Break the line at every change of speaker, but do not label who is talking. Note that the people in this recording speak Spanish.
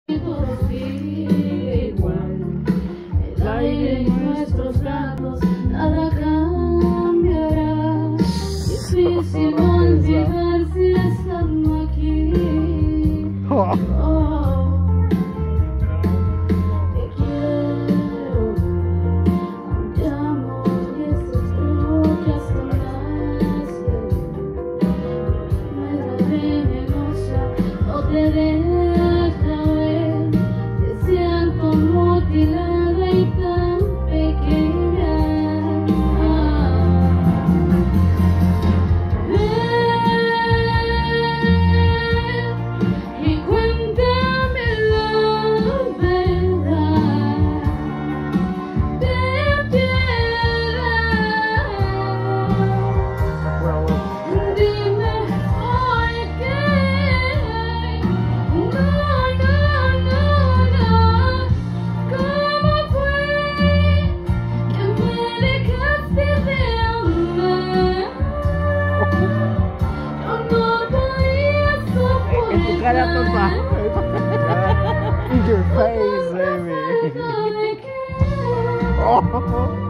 todo sigue igual. El aire y nuestros lados, nada cambiará. Difícil olvidar si estando aquí. Te quiero, te amo y eso es lo que hasta nace. Me da venenosa, no te deja ver. Te siento mutilada y tan pequeña. Y cuéntame la verdad, ten piedad. Dime hoy que no, ¿cómo fue que me dejaste de amar? No podía
En tu cara, papá.
soportar.
In your face, baby.
Falta de querer.
Oh.